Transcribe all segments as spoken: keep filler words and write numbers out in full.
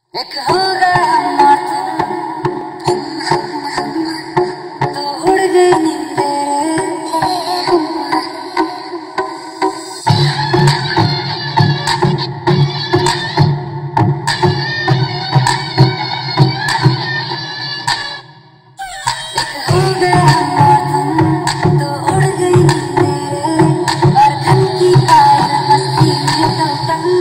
एक होगा तो उड़ गई नींदे। एक होगा तो उड़ गई नींदे और धन की आग मस्ती में तो तंग।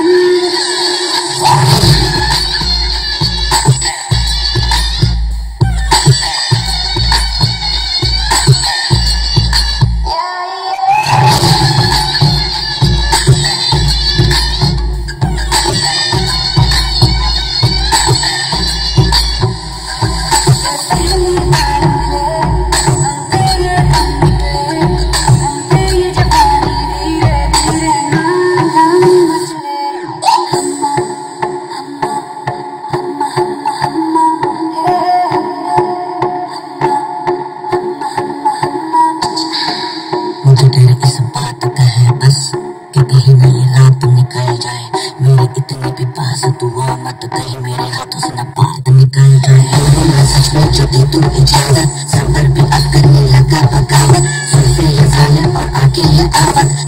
मुझे तेरे इस बात का है बस कि कहीं न ये रात निकल जाए। मेरी इतनी भी पास तू वो मत कहीं मेरे हाथों से न बात निकल जाए। मैं सच में जो दी तू इजाजत सबर भी अब करने लगा बगावत। सुन से ये जालिम और आगे ये आवत